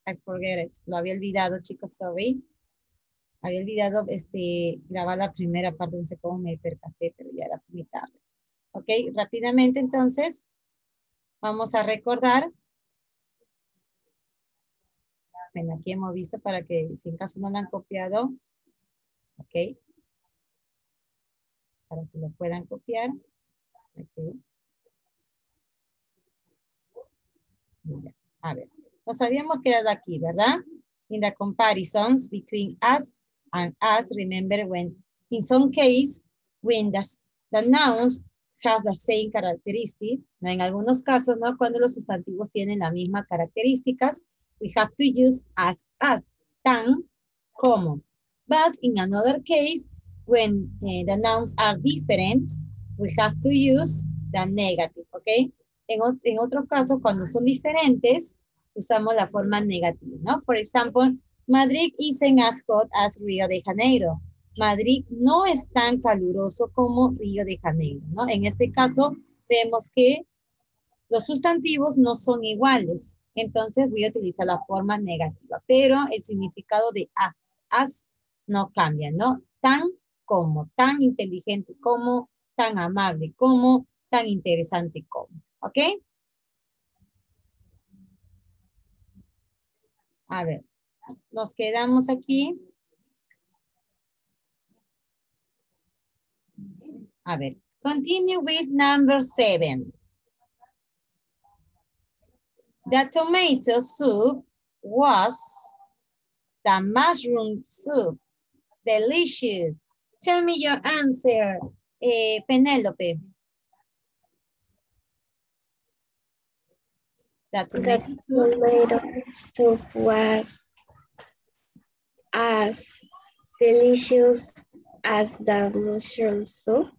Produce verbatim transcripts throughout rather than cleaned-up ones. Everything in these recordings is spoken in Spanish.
I forget it. Lo había olvidado, chicos, sorry. Había olvidado este, grabar la primera parte, no sé cómo me percaté, pero ya era muy tarde. Ok, rápidamente entonces, vamos a recordar. Bueno, aquí hemos visto para que si en caso no lo han copiado, ok, para que lo puedan copiar. Ok. Ya, a ver, nos habíamos quedado aquí, ¿verdad? In the comparisons between us and us, remember when, in some case, when the, the nouns have the same characteristics, ¿no? En algunos casos, ¿no? Cuando los sustantivos tienen las mismas características, we have to use as, as, tan, como. But in another case, when uh, the nouns are different, we have to use the negative, okay? En, en otros casos, cuando son diferentes, usamos la forma negativa, ¿no? For example, Madrid isn't as hot as Río de Janeiro. Madrid no es tan caluroso como Río de Janeiro, ¿no? En este caso, vemos que los sustantivos no son iguales. Entonces, voy a utilizar la forma negativa, pero el significado de as, as no cambia, ¿no? Tan como, tan inteligente como, tan amable como, tan interesante como. ¿Ok? A ver, nos quedamos aquí. A ver, continue with number seven. The tomato soup was the mushroom soup. Delicious. Tell me your answer, eh, Penelope. The tomato The soup. tomato soup was as delicious as the mushroom soup.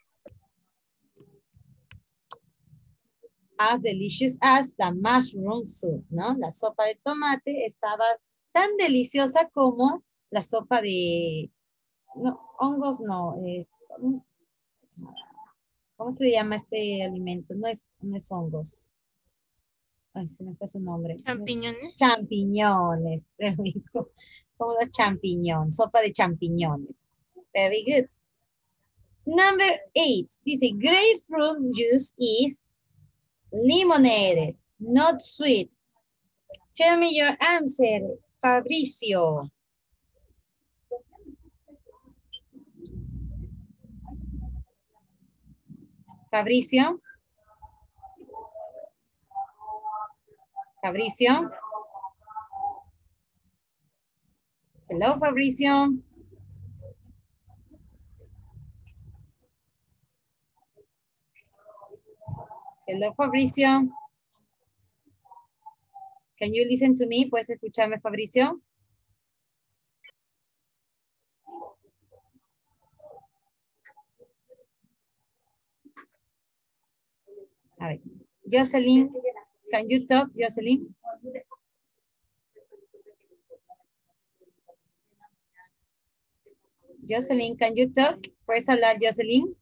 As delicious as the mushroom soup, ¿no? La sopa de tomate estaba tan deliciosa como la sopa de, no, hongos no, es, ¿cómo, ¿cómo se llama este alimento? No es, no es hongos. Ay, se me fue su nombre. Champiñones. Champiñones, como los champiñones, sopa de champiñones. Very good. Number eight, dice, grapefruit juice is lemonade, not sweet. Tell me your answer, Fabricio. Fabricio. Fabricio. Hello, Fabricio. Hello, Fabricio. Can you listen to me? ¿Puedes escucharme, Fabricio? A ver, Jocelyn, can you talk, Jocelyn? Jocelyn, can you talk? ¿Puedes hablar, Jocelyn?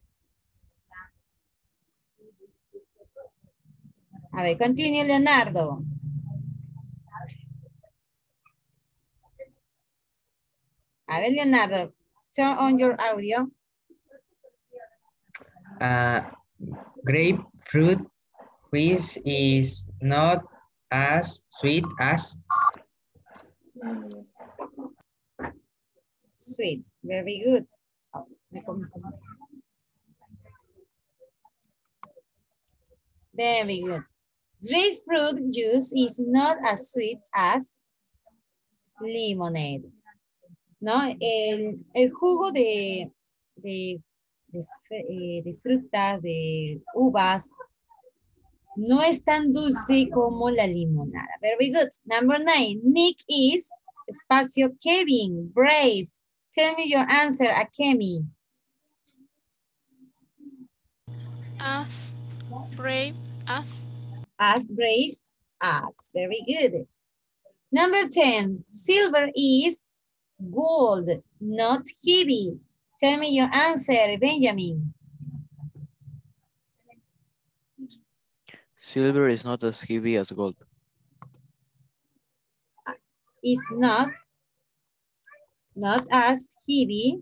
A ver, continue, Leonardo. A ver, Leonardo, turn on your audio. Uh, grapefruit juice is not as sweet as Sweet, very good. Very good. Grapefruit juice is not as sweet as lemonade. ¿No? El, el jugo de, de, de, eh, de frutas, de uvas, no es tan dulce como la limonada. Very good. Number nine. Nick is, espacio, Kevin, brave. Tell me your answer, Akemi. As brave as. As brave as. Very good. Number ten. Silver is gold, not heavy. Tell me your answer, Benjamin. Silver is not as heavy as gold. is not, not as heavy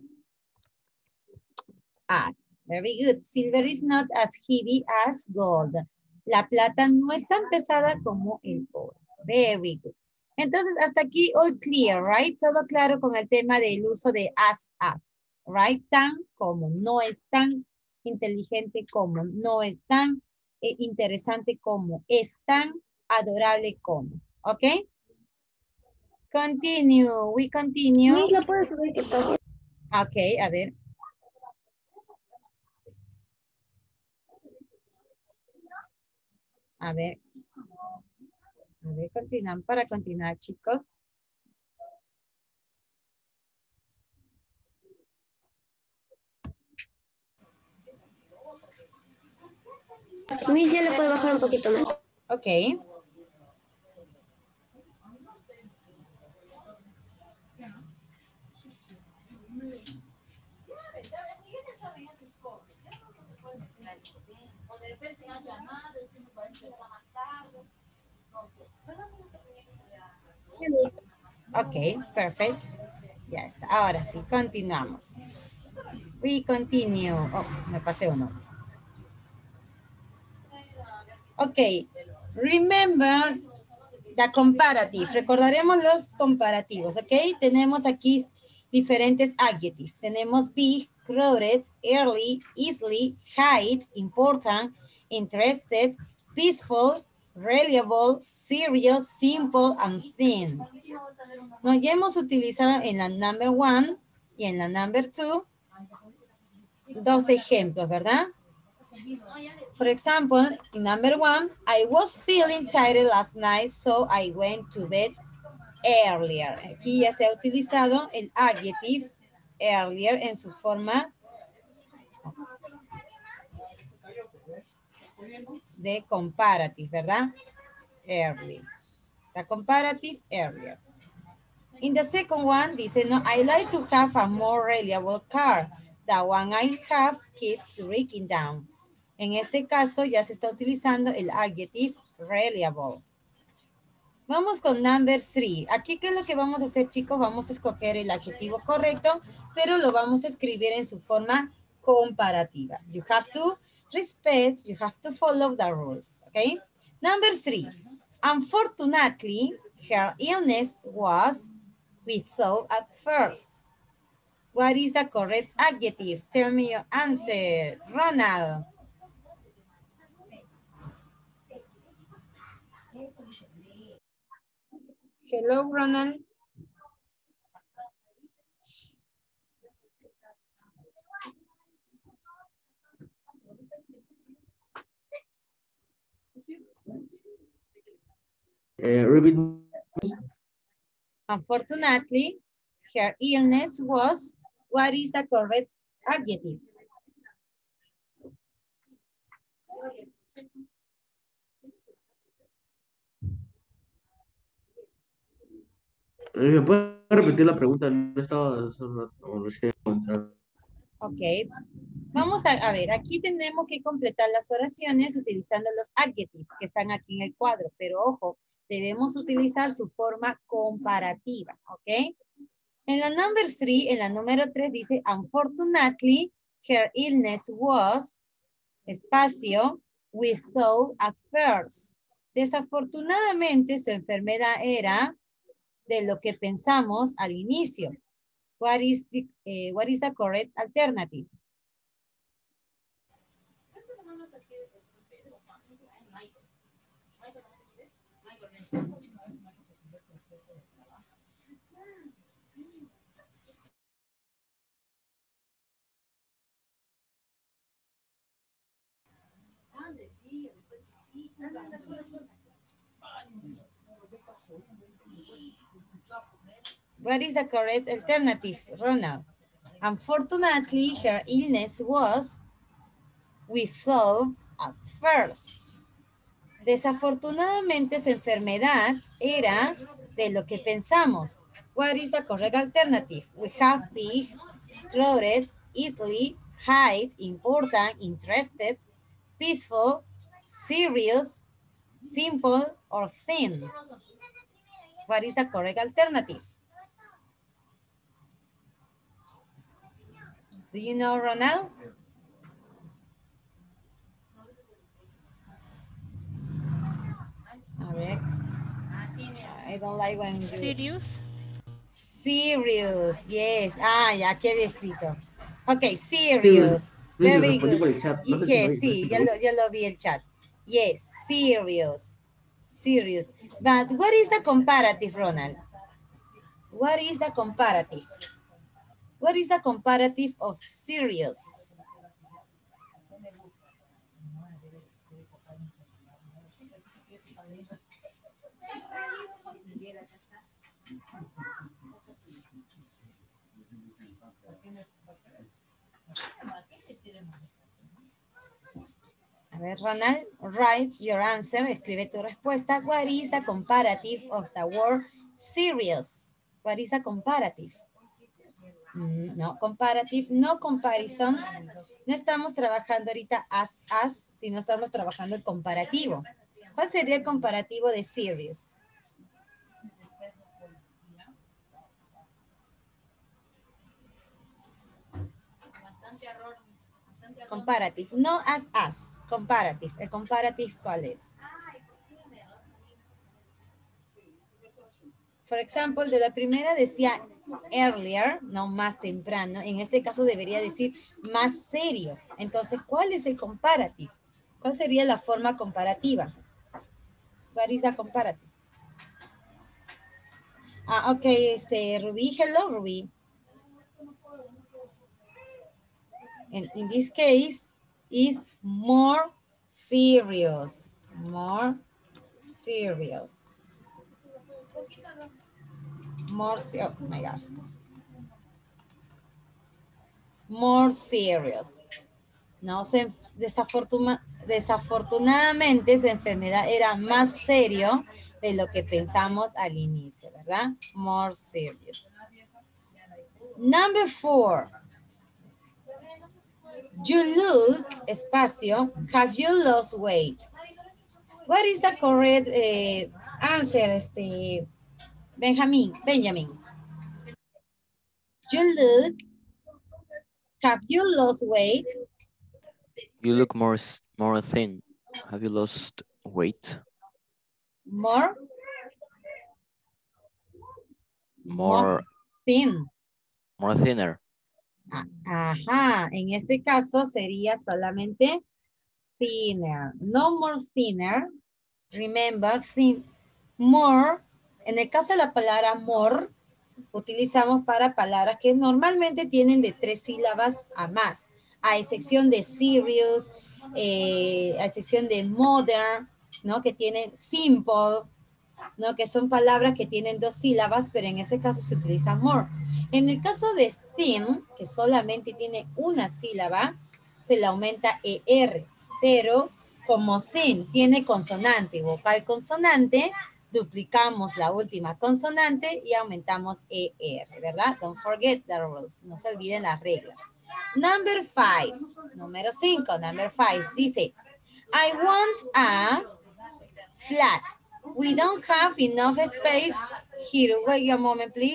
as. Very good. Silver is not as heavy as gold. La plata no es tan pesada como el cobre. Very good. Entonces, hasta aquí all clear, right? Todo claro con el tema del uso de as, as. Right? Tan como, no es tan inteligente como, no es tan eh, interesante como, es tan adorable como. ¿Ok? Continue, we continue. Miss, ¿la puedes subir que todo? Ok, a ver. A ver. A ver, continúan para continuar, chicos. Miss, ya le puedo bajar un poquito más. Ok. Ok, perfecto. Ya está. Ahora sí, continuamos. We continue. Oh, me pasé uno. Ok. Remember the comparative. Recordaremos los comparativos, ok. Tenemos aquí diferentes adjectives. Tenemos big, crowded, early, easily, height, important, interested, peaceful, reliable, serious, simple, and thin. Nos ya hemos utilizado en la number one y en la number two dos ejemplos, ¿verdad? For example, in number one, I was feeling tired last night, so I went to bed earlier. Aquí ya se ha utilizado el adjective earlier en su forma de comparative, ¿verdad? Early. The comparative earlier. In the second one, dice, no, I like to have a more reliable car. The one I have keeps breaking down. En este caso ya se está utilizando el adjective reliable. Vamos con number three. Aquí, ¿qué es lo que vamos a hacer, chicos? Vamos a escoger el adjetivo correcto, pero lo vamos a escribir en su forma comparativa. You have to respect, you have to follow the rules, okay? Number three. Unfortunately, her illness was we thought at first. What is the correct adjective? Tell me your answer. Ronald. Hello, Ronald. Uh, repeat. Unfortunately, her illness was, what is the correct adjective? ¿Me puede repetir la pregunta? No estaba hace un rato, no sé encontrar. Ok. Vamos a, a ver, aquí tenemos que completar las oraciones utilizando los adjetivos que están aquí en el cuadro, pero ojo, debemos utilizar su forma comparativa, ¿ok? En la number three, en la número tres dice, unfortunately, her illness was, espacio, we thought at first. Desafortunadamente, su enfermedad era de lo que pensamos al inicio. What is the, eh, what is the correct alternative? What is the correct alternative, Ronald? Unfortunately, her illness was, we thought at first. Desafortunadamente, su enfermedad era de lo que pensamos. What is the correct alternative? We have big, crowded, easily, height, important, interested, peaceful, serious, simple, or thin. What is the correct alternative? Do you know, Ronald? A ver. I don't like when you... Serious. Serious, yes. Ah, ya, aquí había escrito. Ok, serious. Luis, lo Very respondí good. por el chat. No sé si Yes, lo- sí, si ya lo- lo, ya lo vi el chat. Yes, serious. Serious. But what is the comparative, Ronald? What is the comparative? What is the comparative of serious? A ver, Ronald, write your answer. Escribe tu respuesta. What is the comparative of the word serious? What is the comparative? Mm, no, comparative, no comparisons. No estamos trabajando ahorita as, as, sino estamos trabajando el comparativo. ¿Cuál sería el comparativo de serious? Comparative, no as as, comparative. ¿El comparative cuál es? Por ejemplo, de la primera decía earlier, no más temprano. En este caso debería decir más serio. Entonces, ¿cuál es el comparative? ¿Cuál sería la forma comparativa? What is the comparative? Ah, ok, este, Ruby, hello, Ruby. And in this case, is more serious. More serious. More, oh my God. More serious. No, se, desafortuna, desafortunadamente esa enfermedad era más serio de lo que pensamos al inicio, ¿verdad? More serious. Number four. You look, espacio, have you lost weight? What is the correct uh, answer, este, Benjamin, Benjamin? You look, have you lost weight? You look more s- more thin. Have you lost weight? More? More thin. more thinner. Ah, ajá, en este caso sería solamente thinner. No more thinner. Remember, thin, more. En el caso de la palabra more, utilizamos para palabras que normalmente tienen de tres sílabas a más, a excepción de serious, eh, a excepción de modern, ¿no? Que tienen simple, ¿no? Que son palabras que tienen dos sílabas, pero en ese caso se utiliza more. En el caso de thin, que solamente tiene una sílaba, se le aumenta er, pero como thin tiene consonante, vocal consonante, duplicamos la última consonante y aumentamos er, ¿verdad? Don't forget the rules, no se olviden las reglas. Number five, número cinco, number five, dice, I want a flat. We don't have enough space here. Wait a moment, please.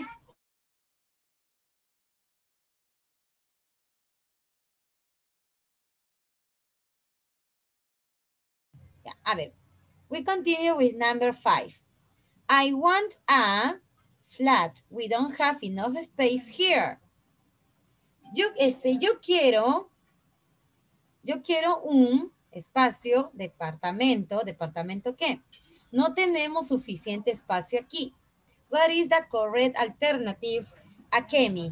Yeah, a ver. We continue with number five. I want a flat. We don't have enough space here. Yo, este, yo quiero, yo quiero un espacio, departamento. ¿Departamento qué? No tenemos suficiente espacio aquí. What is the correct alternative, Akemi?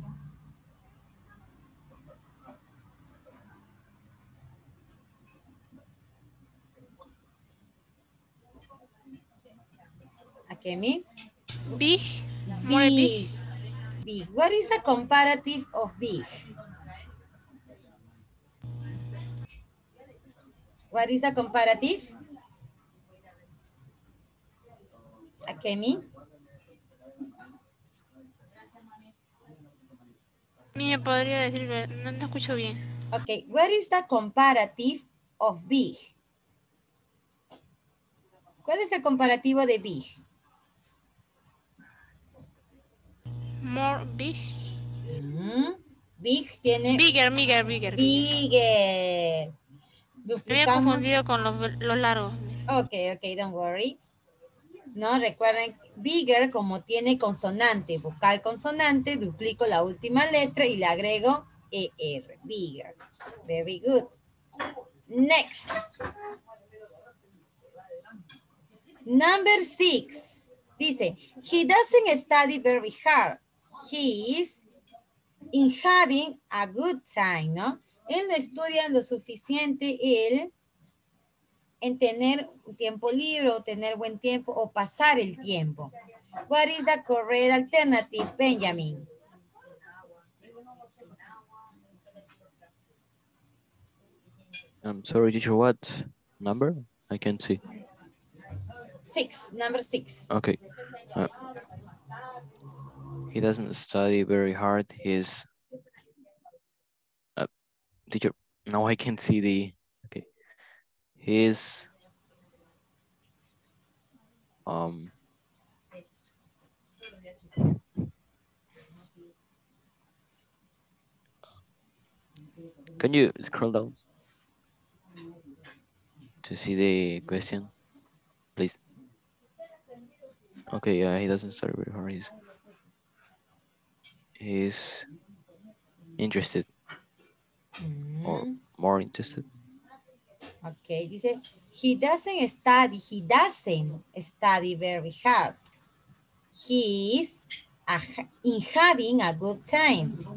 Akemi? Big. More big. Big. Big. What is the comparative of big? What is the comparative? Akemi? ¿Me podría decir? No, no escucho bien. Okay, what is the comparative of big? ¿Cuál es el comparativo de big? More big. Mm, Big tiene Bigger, bigger, bigger, bigger. bigger. Me había Duplicamos. confundido con los, los largos. Ok, ok, don't worry. No, recuerden, bigger como tiene consonante, vocal consonante, duplico la última letra y le agrego E R, bigger. Very good. Next. Number six. Dice, he doesn't study very hard. He is in having a good time, ¿no? Él no estudia lo suficiente, él en tener tiempo libre o tener buen tiempo o pasar el tiempo. What is the correct alternative, Benjamin? I'm sorry, teacher, what number? I can't see. Six, number six. Okay. Uh, he doesn't study very hard. He's uh, teacher. Now I can see the. Okay. He's um. Can you scroll down to see the question, please? Okay, yeah, he doesn't study very hard. He's he's interested or more interested. Okay, dice, he doesn't study, he doesn't study very hard. He is a, in having a good time.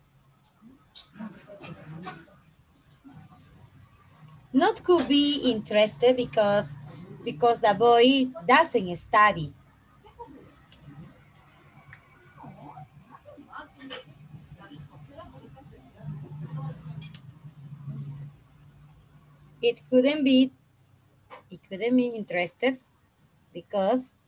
Not could be interested because, because the boy doesn't study. It couldn't be, it couldn't be interested because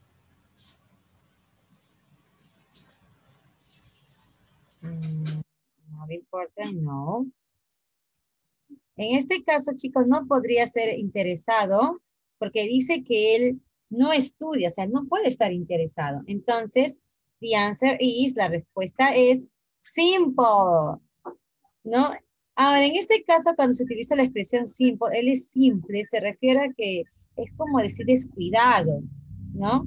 mm, not important, no. En este caso, chicos, no podría ser interesado porque dice que él no estudia, o sea, no puede estar interesado. Entonces, the answer is, la respuesta es simple, ¿no? Ahora, en este caso, cuando se utiliza la expresión simple, él es simple, se refiere a que es como decir descuidado, ¿no?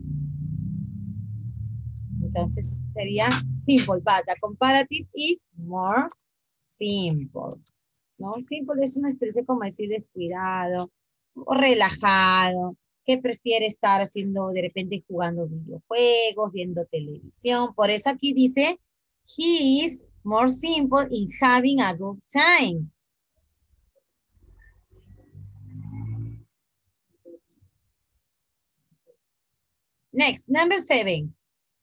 Entonces, sería simple, but the comparative is more simple. ¿No? Simple es una expresión como decir descuidado o relajado, que prefiere estar haciendo de repente jugando videojuegos, viendo televisión. Por eso aquí dice, he is more simple in having a good time. Next, number seven.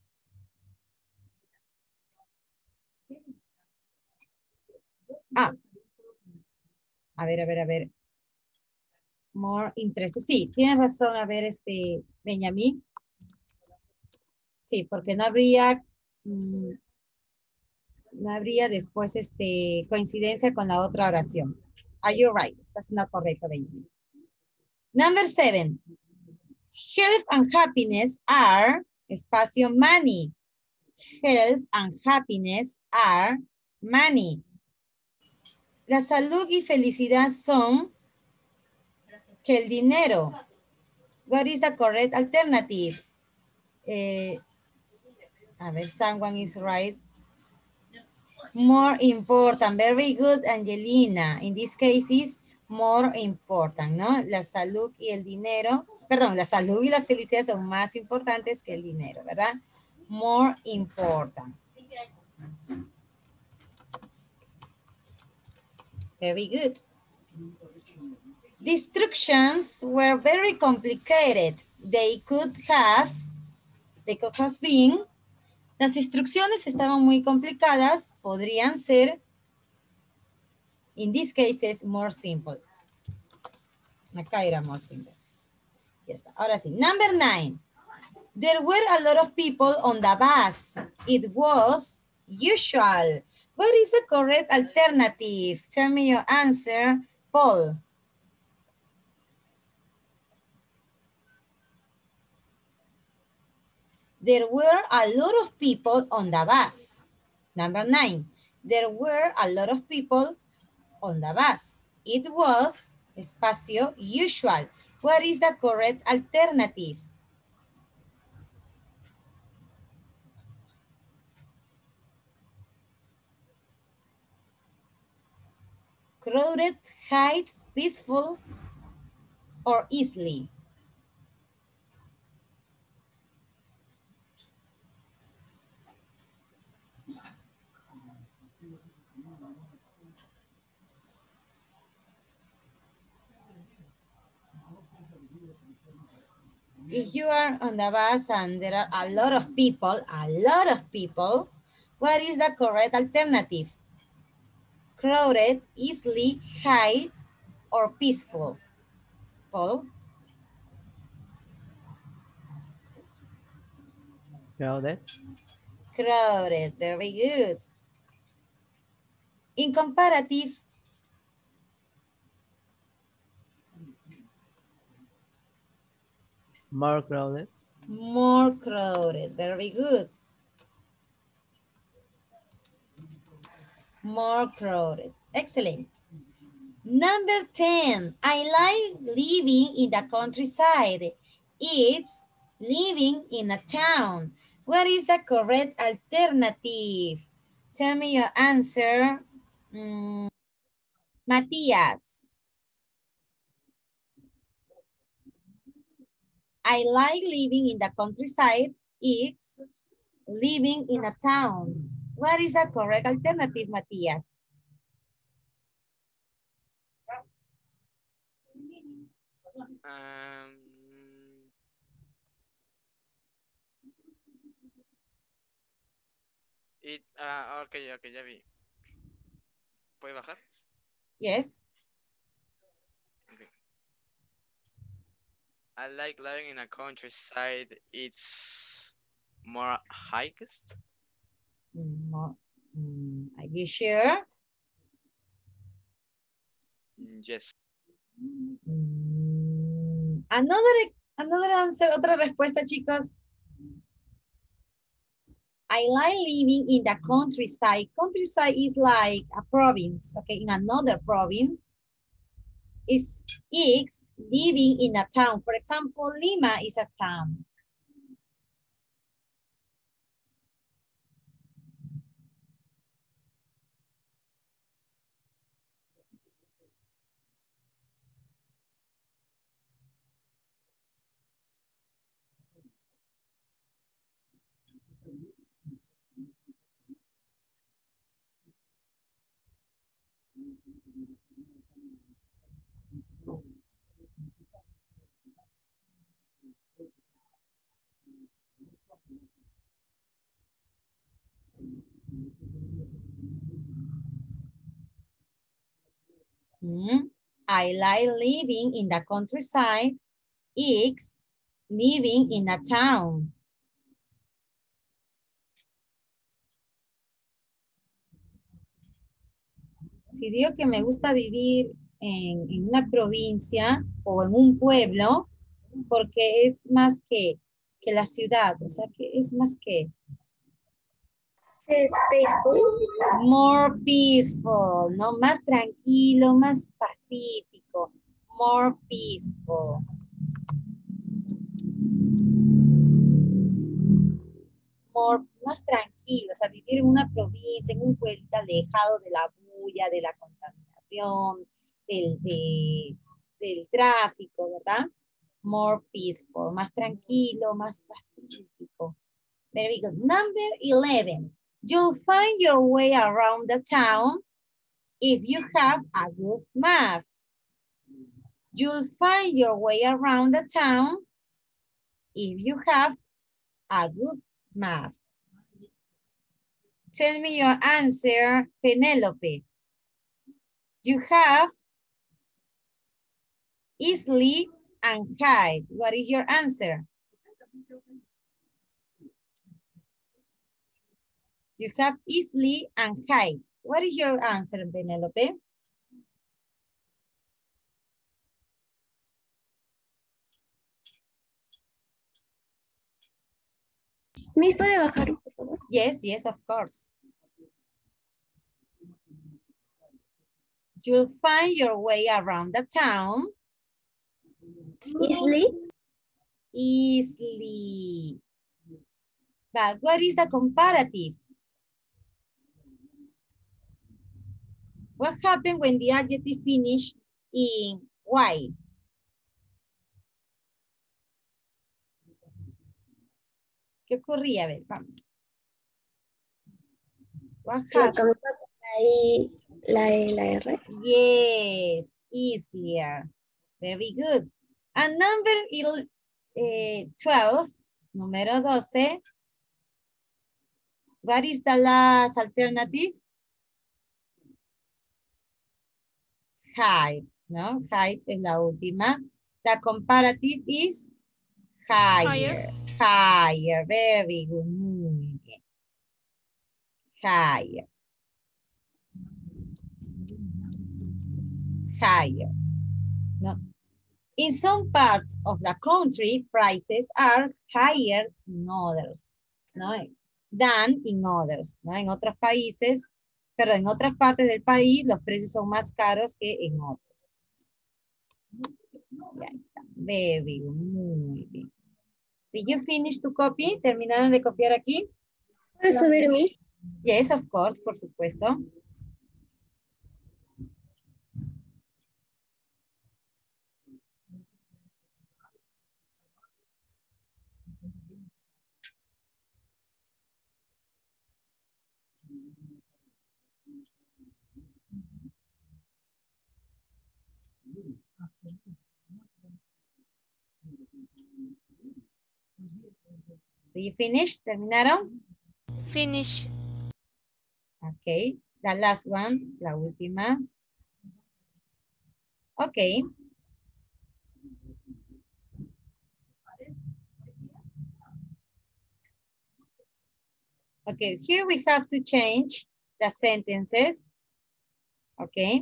Ah. A ver, a ver, a ver. More interested. Sí, tienes razón. A ver, este, Benjamín. Sí, porque no habría, mmm, no habría después este, coincidencia con la otra oración. Are you right? Estás no correcto, Benjamín. Number seven. Health and happiness are, espacio, money. Health and happiness are money. La salud y felicidad son que el dinero. What is the correct alternative? Eh, a ver, someone is right. More important. Very good, Angelina. In this case is more important, ¿no? La salud y el dinero. Perdón, la salud y la felicidad son más importantes que el dinero, ¿verdad? More important. Very good. The instructions were very complicated. They could have, they could have been, las instrucciones estaban muy complicadas, podrían ser, in this case, is more simple. Acá era more simple. Ya está. Ahora sí, number nine. There were a lot of people on the bus. It was usual. What is the correct alternative? Tell me your answer, Paul. There were a lot of people on the bus. Number nine. There were a lot of people on the bus. It was, espacio, usual. What is the correct alternative? Crowded, high, peaceful, or easily? If you are on the bus and there are a lot of people, a lot of people, what is the correct alternative? Crowded, easily, high, or peaceful? Paul? Crowded. Crowded, very good. In comparative, More crowded. more crowded, very good. More crowded, excellent. Number ten, I like living in the countryside. It's living in a town. What is the correct alternative? Tell me your answer. Mm, Matías. I like living in the countryside. It's living in a town. What is the correct alternative, Matías? Um, it, ah, ok, ok, ya vi. ¿Puede bajar? Yes. Okay. I like living in a countryside. It's more highest. Mm, more, mm, are you sure? Yes. Mm, another, another answer, otra respuesta, chicos. I like living in the countryside. Countryside is like a province, okay, in another province. Is is living in a town. For example, Lima is a town. Hmm. I like living in the countryside. It's living in a town. Si digo que me gusta vivir en, en una provincia o en un pueblo, porque es más que, que la ciudad, o sea, que es más que Es peaceful. more peaceful, ¿no? Más tranquilo, más pacífico, more peaceful. More, más tranquilo, o sea, vivir en una provincia, en un pueblo alejado de la bulla, de la contaminación, del, de, del tráfico, ¿verdad? More peaceful, más tranquilo, más pacífico. Very good. Number eleven. You'll find your way around the town if you have a good map. You'll find your way around the town if you have a good map. Tell me your answer, Penelope. You have easily and hide. What is your answer? You have easily and hide. What is your answer, Penelope? Miss, ¿puede bajar, por favor? Yes, yes, of course. You'll find your way around the town Easily. easily. But what is the comparative? What happened when the adjective finished in Y? ¿Qué ocurría? A ver, vamos. What Lo happened? cambiamos la I, la E, la R. Yes, easier. Very good. And number il- eh, twelve, número doce. What is the last alternative? Height, ¿no? Height es la última. The comparative is higher. Higher. Higher, very good. Muy bien. Higher. Higher. No. In some parts of the country, prices are higher in others, ¿no? Than in others, ¿no? En otros países, pero en otras partes del país, los precios son más caros que en otros. Ya está. Very good. Muy bien. Did you finish to copy? ¿Terminaron de copiar aquí? ¿Puede subir, Miss? Yes, of course, por supuesto. Did you finish? ¿Terminaron? Finish. Ok. The last one, la última. Ok. Okay, here we have to change the sentences. Okay.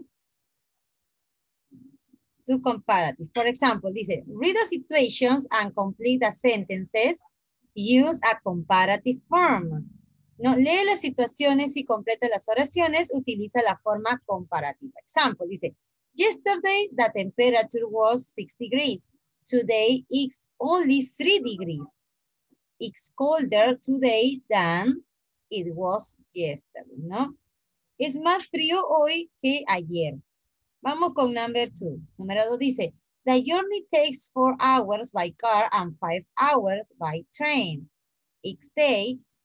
To comparative. For example, dice, read the situations and complete the sentences. Use a comparative form. No, lee las situaciones y completa las oraciones. Utiliza la forma comparativa. Example, dice, yesterday the temperature was six degrees. Today it's only three degrees. It's colder today than it was yesterday, ¿no? Es más frío hoy que ayer. Vamos con number two. Número dos dice, the journey takes four hours by car and five hours by train. It takes,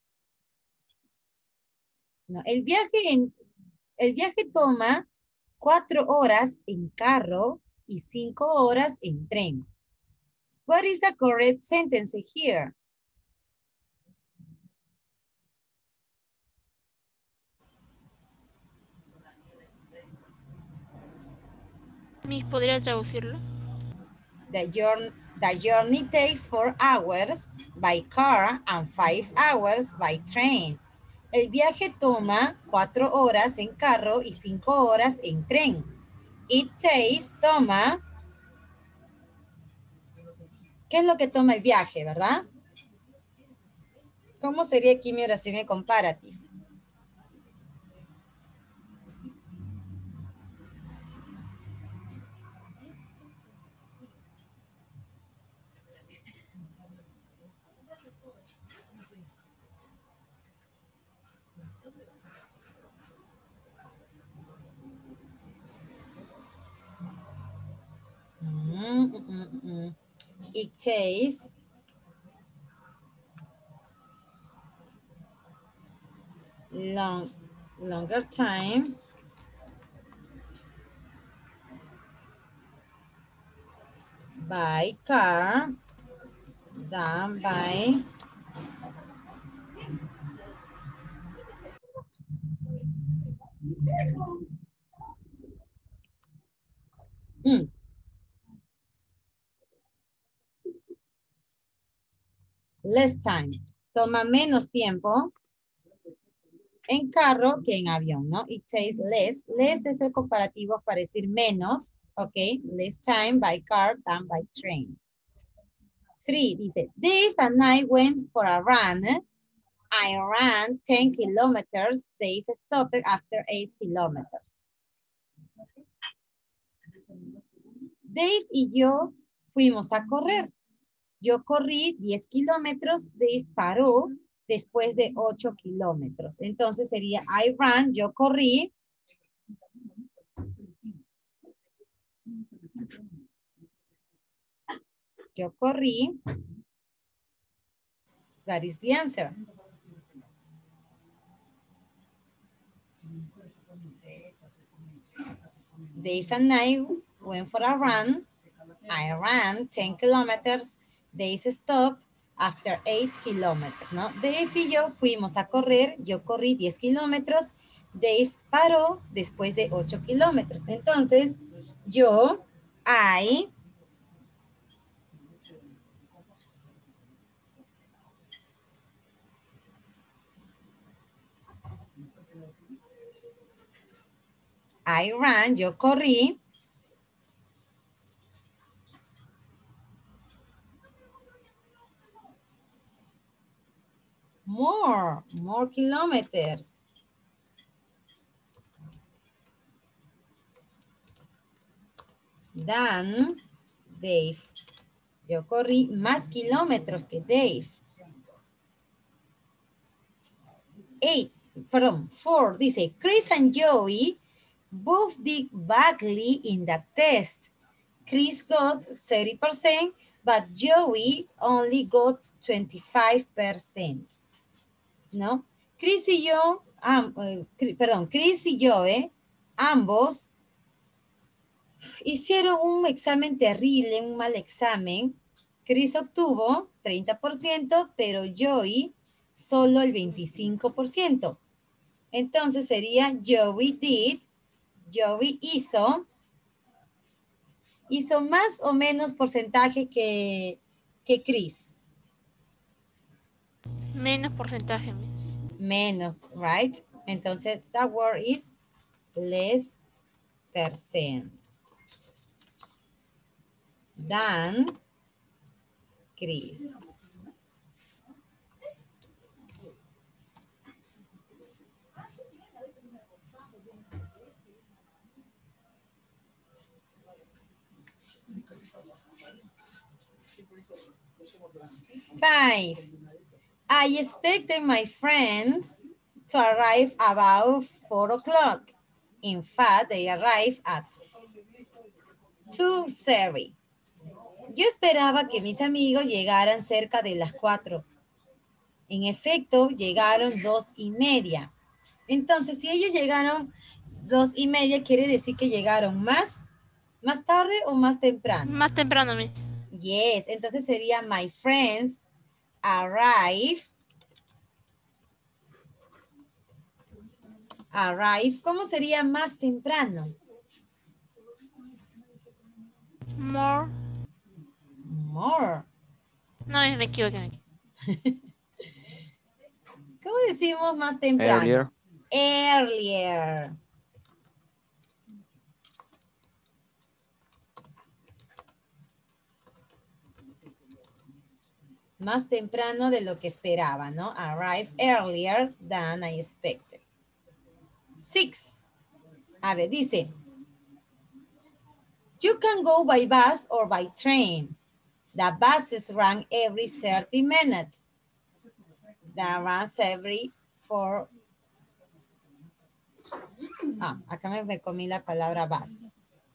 no, el viaje en, el viaje toma cuatro horas en carro y cinco horas en tren. What is the correct sentence here? Miss, ¿podría traducirlo? The journey, the journey takes four hours by car and five hours by train. El viaje toma cuatro horas en carro y cinco horas en tren. It takes toma. ¿Qué es lo que toma el viaje, verdad? ¿Cómo sería aquí mi oración en comparative? Mm, mm, mm, mm. It takes long, longer time by car than by mm. less time. Toma menos tiempo en carro que en avión, ¿no? It takes less. Less es el comparativo para decir menos, ¿ok? Less time by car than by train. Three, dice, Dave and I went for a run I ran ten kilometers. Dave stopped after eight kilometers. Dave y yo fuimos a correr. Yo corrí diez kilómetros. Dave paró después de ocho kilómetros. Entonces sería I ran, yo corrí. Yo corrí. That is the answer. Dave and I went for a run. I ran ten kilometers. Dave stopped after eight kilometers, ¿no? Dave y yo fuimos a correr. Yo corrí diez kilómetros. Dave paró después de ocho kilómetros. Entonces, yo, I, I ran, yo corrí. More, more kilometers. Than Dave. Yo corrí más kilómetros que Dave. Eight, perdón, four, dice, Chris and Joey both did badly in the test. Chris got thirty percent, but Joey only got twenty-five percent. ¿No? Chris y yo, um, eh, perdón, Chris y yo, eh, ambos hicieron un examen terrible, un mal examen. Chris obtuvo treinta por ciento, pero Joey solo el veinticinco por ciento. Entonces sería Joey did, Joey hizo, hizo más o menos porcentaje que, que Chris. Menos porcentaje, Miss. Menos, right? Entonces, that word is less percent than Chris. Five. I expected my friends to arrive about four o'clock. In fact, they arrived at two thirty. Yo esperaba que mis amigos llegaran cerca de las cuatro. En efecto, llegaron dos y media. Entonces, si ellos llegaron dos y media, quiere decir que llegaron más, más tarde o más temprano. Más temprano, Miss. Yes, entonces sería my friends arrive. Arrive, ¿cómo sería más temprano? More. More. No, me equivoqué. Me equivoqué. ¿Cómo decimos más temprano? Earlier. Earlier. Más temprano de lo que esperaba, ¿no? Arrive earlier than I expected. Six. A ver, dice. You can go by bus or by train. The buses run every thirty minutes. That runs every four. Ah, acá me, me comí la palabra bus.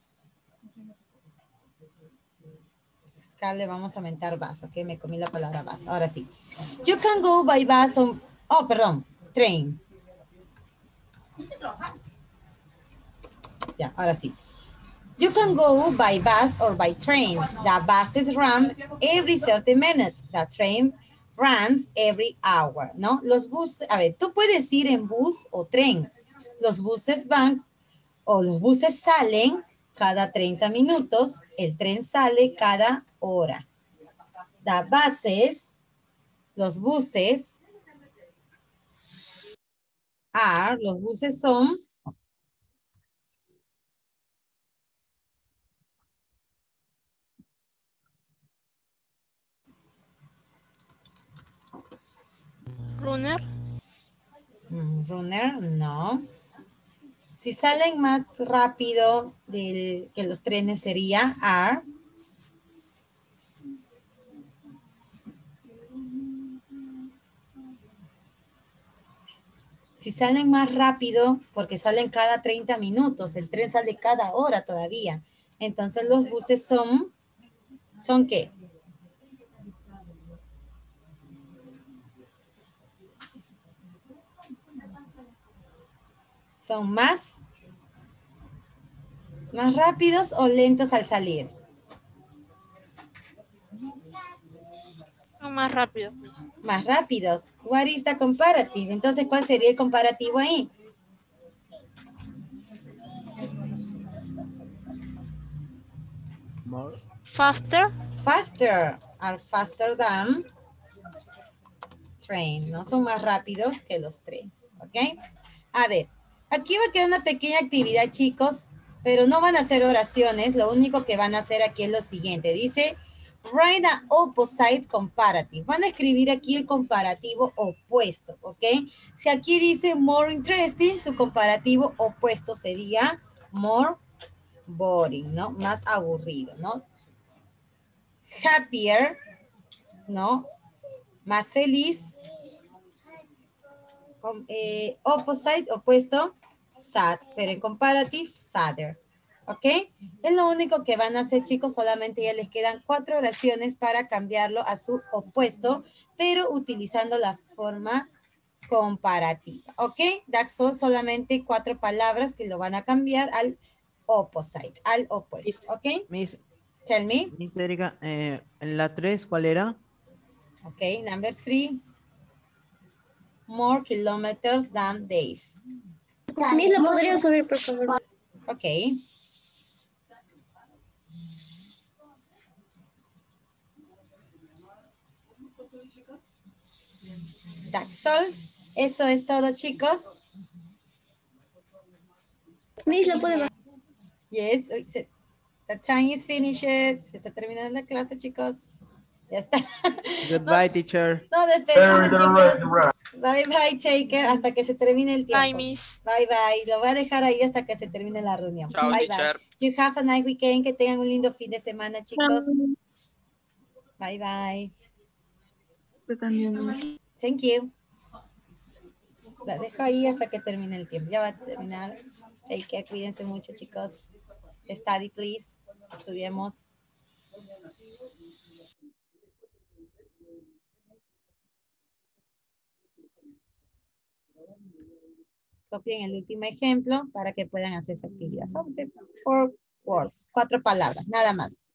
Acá le vamos a aumentar bus, ok, me comí la palabra bus. Ahora sí. You can go by bus or, oh, perdón, train. Ya, ahora sí. You can go by bus or by train. The buses run every thirty minutes. The train runs every hour, ¿no? Los buses, a ver, tú puedes ir en bus o tren. Los buses van o los buses salen cada treinta minutos. El tren sale cada hora. The buses, los buses, are, los buses son Runner. Mm, runner, no. Si salen más rápido del, que los trenes sería are. Si salen más rápido, porque salen cada treinta minutos, el tren sale cada hora todavía. Entonces los buses son, ¿son qué? Son más, más rápidos o lentos al salir. Son más rápidos, Miss. Más rápidos. What is the comparative? Entonces, ¿cuál sería el comparativo ahí? More. Faster. Faster. Are faster than train. No son más rápidos que los trenes. ¿Ok? A ver, aquí va a quedar una pequeña actividad, chicos, pero no van a hacer oraciones. Lo único que van a hacer aquí es lo siguiente. Dice, write an opposite comparative. Van a escribir aquí el comparativo opuesto, ¿ok? Si aquí dice more interesting, su comparativo opuesto sería more boring, ¿no? Más aburrido, ¿no? Happier, ¿no? Más feliz. Com- eh, opposite, opuesto, sad, pero en comparative, sadder. ¿Ok? Es lo único que van a hacer, chicos, solamente ya les quedan cuatro oraciones para cambiarlo a su opuesto, pero utilizando la forma comparativa. ¿Ok? That's all, solamente cuatro palabras que lo van a cambiar al opposite, al opuesto. ¿Ok? Miss, Tell me. Miss Federica, eh, en la tres, ¿cuál era? Ok, number three. More kilometers than Dave. Miss, ¿lo podría subir, por favor? Ok. That's all. Eso es todo, chicos. Miss, ¿lo puede bajar? Yes. Uy, se- The time is finished. Se está terminando la clase, chicos. Ya está. Goodbye, teacher. No despedimos, chicos. Bye, bye, take care. Hasta que se termine el tiempo. Bye, Miss. Bye, bye. Lo voy a dejar ahí hasta que se termine la reunión. Chao, Bye, teacher. bye. You have a nice weekend. Que tengan un lindo fin de semana, chicos. Bye, bye. Thank you. La dejo ahí hasta que termine el tiempo. Ya va a terminar. Take care. Cuídense mucho, chicos. Study, please. Estudiemos. Copien el último ejemplo para que puedan hacer su actividad. Son de four words, cuatro palabras, nada más.